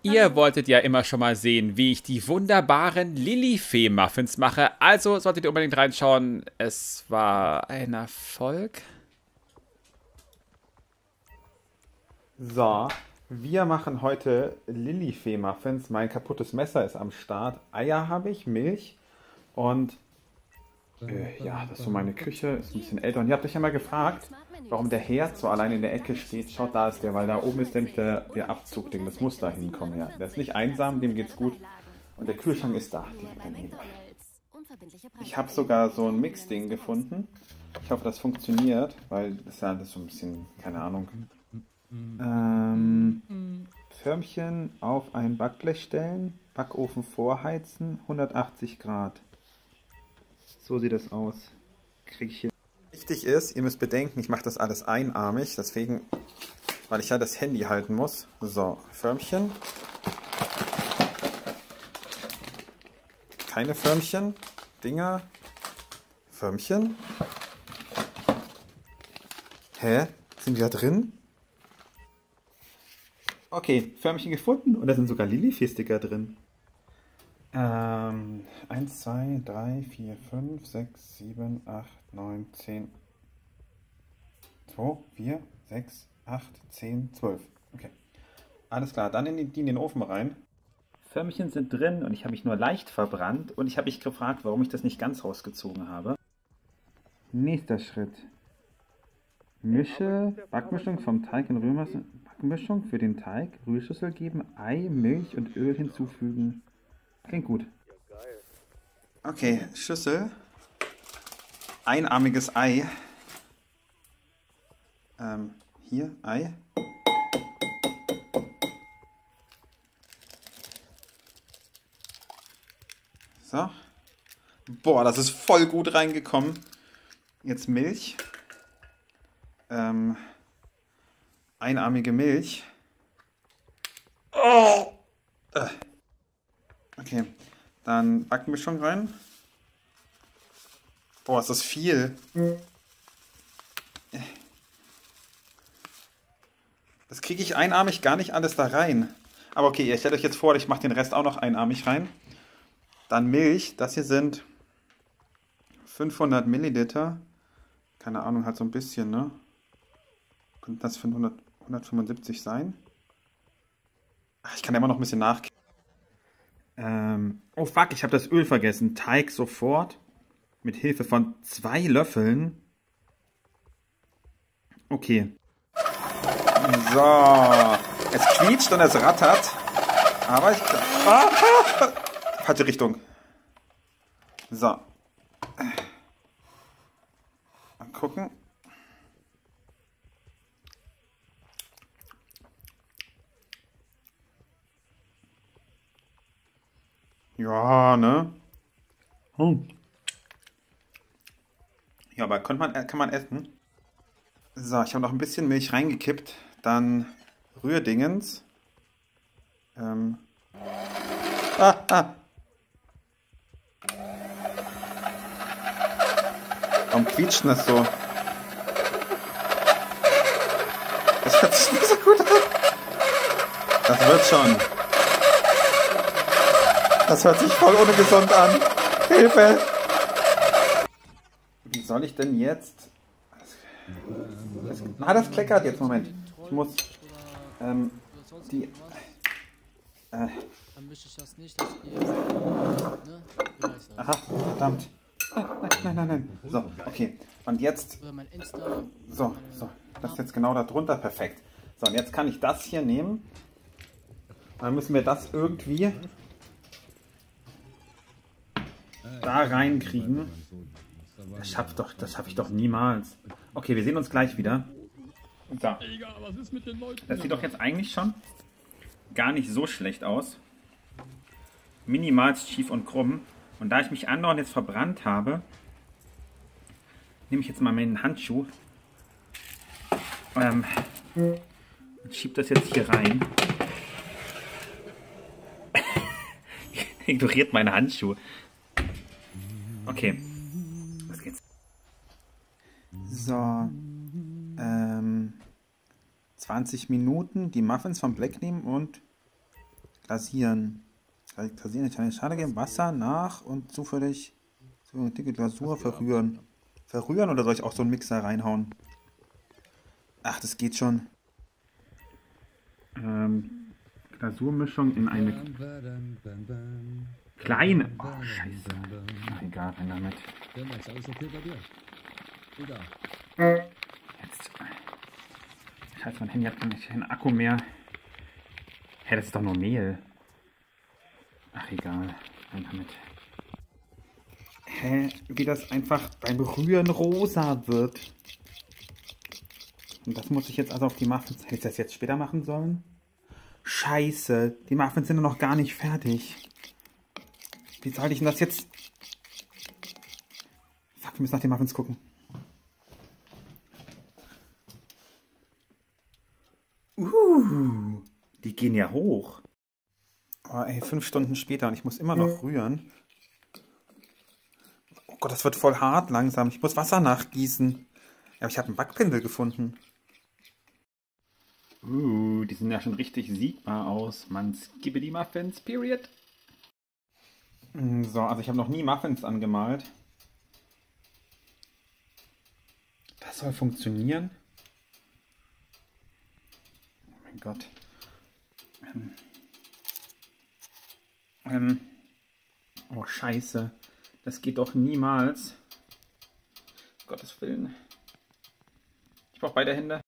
Ihr wolltet ja immer schon mal sehen, wie ich die wunderbaren Lilifee-Muffins mache. Also solltet ihr unbedingt reinschauen. Es war ein Erfolg. So, wir machen heute Lilifee-Muffins. Mein kaputtes Messer ist am Start. Eier habe ich, Milch und ja, das ist so meine Küche. Ist ein bisschen älter. Und ihr habt euch ja mal gefragt, warum der Herd so allein in der Ecke steht. Schaut, da ist der, weil da oben ist nämlich der Abzugding. Das muss da hinkommen, ja. Der ist nicht einsam, dem geht's gut. Und der Kühlschrank ist da, direkt daneben. Ich habe sogar so ein Mixding gefunden. Ich hoffe, das funktioniert, weil das ist ja alles so ein bisschen, keine Ahnung. Förmchen auf ein Backblech stellen, Backofen vorheizen, 180 Grad. So sieht das aus. Krieg ich hier. Wichtig ist, ihr müsst bedenken, ich mache das alles einarmig, deswegen, weil ich ja das Handy halten muss. So, Förmchen. Keine Förmchen. Dinger. Förmchen. Hä? Sind wir da drin? Okay, Förmchen gefunden und da sind sogar Lilifee-Sticker drin. 1, 2, 3, 4, 5, 6, 7, 8, 9, 10, 2, 4, 6, 8, 10, 12. Okay, alles klar, dann die in den Ofen rein. Förmchen sind drin und ich habe mich nur leicht verbrannt und ich habe mich gefragt, warum ich das nicht ganz rausgezogen habe. Nächster Schritt. Mische Backmischung vom Teig in Rührmasse. Backmischung für den Teig, Rührschüssel geben, Ei, Milch und Öl hinzufügen. Klingt gut. Okay, Schüssel. Einarmiges Ei. Hier, Ei. So. Boah, das ist voll gut reingekommen. Jetzt Milch. Einarmige Milch. Oh! Okay, dann Backmischung rein. Boah, ist das viel. Das kriege ich einarmig gar nicht alles da rein. Aber okay, ich stelle euch jetzt vor, ich mache den Rest auch noch einarmig rein. Dann Milch, das hier sind 500 Milliliter. Keine Ahnung, halt so ein bisschen, ne? Könnte das 175 sein? Ach, ich kann ja immer noch ein bisschen nachkippen. Oh fuck, ich habe das Öl vergessen. Teig sofort mit Hilfe von 2 Löffeln. Okay. So. Es quietscht und es rattert. Aber ich... Falsche Richtung. So. Mal gucken. Ja, ne? Ja, aber kann man essen. So, ich habe noch ein bisschen Milch reingekippt. Dann Rührdingens. Warum quietscht das so? Das hört sich nicht so gut an. Das wird schon. Das hört sich voll ungesund an. Hilfe! Wie soll ich denn jetzt... das kleckert jetzt. Moment. Ich muss... die... Dann mische ich das nicht, dass ihr... Aha, verdammt. Nein. So, okay. Und jetzt... So. Das ist jetzt genau da drunter. Perfekt. So, und jetzt kann ich das hier nehmen. Dann müssen wir das irgendwie... da reinkriegen. Das schaffe ich doch niemals. Okay, wir sehen uns gleich wieder. So. Das sieht doch jetzt eigentlich schon gar nicht so schlecht aus. Minimalst schief und krumm. Und da ich mich andauernd jetzt verbrannt habe, nehme ich jetzt mal meinen Handschuh und schiebe das jetzt hier rein. Ignoriert meine Handschuhe. Okay, los geht's. So, 20 Minuten die Muffins vom Blech nehmen und Glasieren. Glasieren, eine Schale geben, Wasser nach und zufällig so eine dicke Glasur verrühren. Verrühren oder soll ich auch so einen Mixer reinhauen? Ach, das geht schon. Glasurmischung in eine kleine. Oh, scheiße. Ach, egal, rein damit. Ja, Max, alles okay bei dir? Egal. Jetzt. Scheiße, mein Handy hat gar nicht keinen Akku mehr. Hä, das ist doch nur Mehl. Ach, egal. Rein damit. Hä, wie das einfach beim Rühren rosa wird. Und das muss ich jetzt also auf die Muffins. Hätte ich das jetzt später machen sollen? Scheiße, die Muffins sind noch gar nicht fertig. Wie soll ich denn das jetzt... Fuck, wir müssen nach den Muffins gucken. Die gehen ja hoch. Oh ey, 5 Stunden später und ich muss immer noch rühren. Oh Gott, das wird voll hart langsam. Ich muss Wasser nachgießen. Ja, aber ich habe einen Backpinsel gefunden. Die sehen ja schon richtig siegbar aus. Man skippe die Muffins, period. So, also ich habe noch nie Muffins angemalt. Das soll funktionieren. Oh mein Gott. Oh Scheiße. Das geht doch niemals. Um Gottes Willen. Ich brauche beide Hände.